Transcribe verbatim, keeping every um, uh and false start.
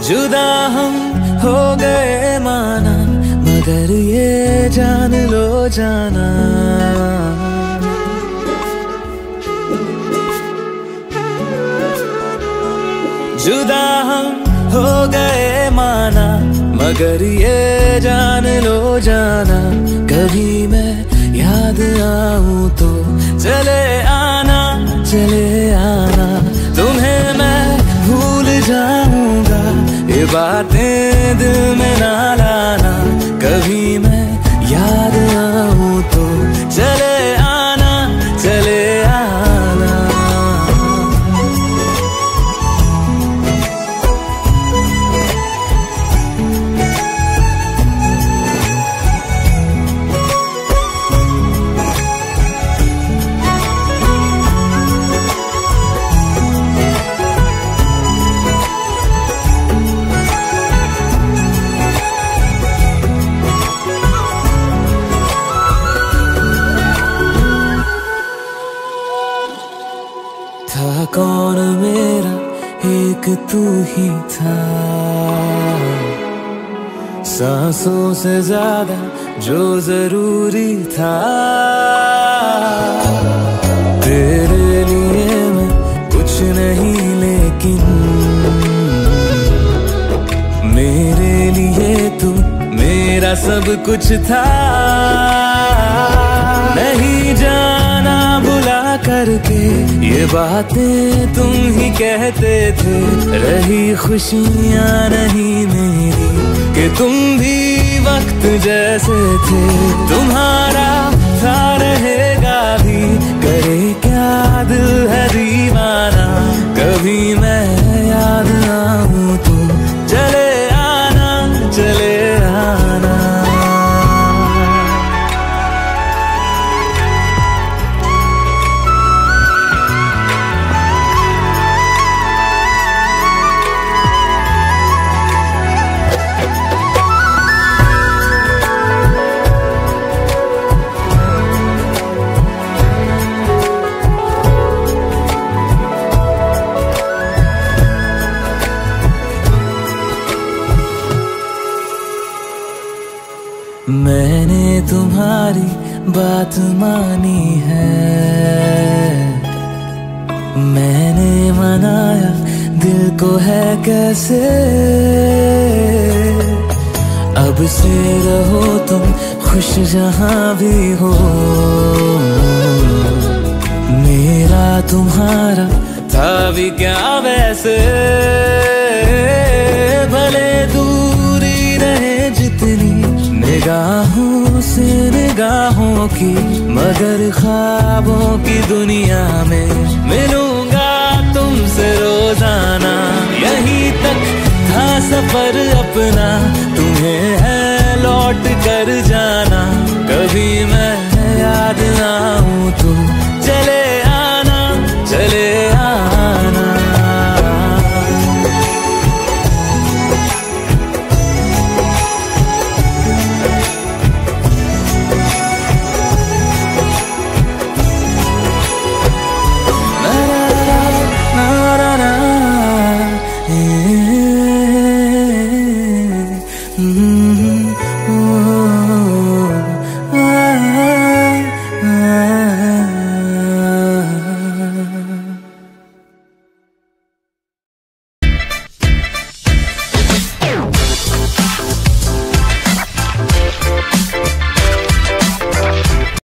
जुदा हम हो गए माना, मगर ये जान लो जाना, जुदा हम हो गए माना, मगर ये जान लो जाना, कभी मैं याद आऊं तो चले आना, चले आना, तुम्हें मैं भूल जाऊंगा, ये बातें दिल में ना लाना, कभी मैं याद आऊं तो चले आना, चले आना। था कौन मेरा एक तू ही था, सांसों से ज्यादा जो जरूरी था, तेरे लिए मैं कुछ नहीं लेकिन मेरे लिए तू मेरा सब कुछ था, नहीं जाना बुला करके ये बातें तुम ही कहते थे, रही खुशियाँ नहीं मेरी कि तुम भी वक्त जैसे थे, तुम्हारा था रहेगा भी, करे क्या दिल है दीवाना, कभी मैं याद आऊं तो चले आना, चले आना। मैंने तुम्हारी बात मानी है, मैंने मनाया दिल को है कैसे, अब से रहो तुम खुश जहां भी हो, मेरा तुम्हारा था भी क्या वैसे, भले दूरी रहे जितनी निगाहों से निगाहों की, मगर ख्वाबों की दुनिया में मिलूंगा तुमसे रोजाना, यहीं तक था सफर अपना, तुम्हें है लौट कर जाना, कभी मैं याद आऊं तो चले आना, चले आना। Mm-hmm.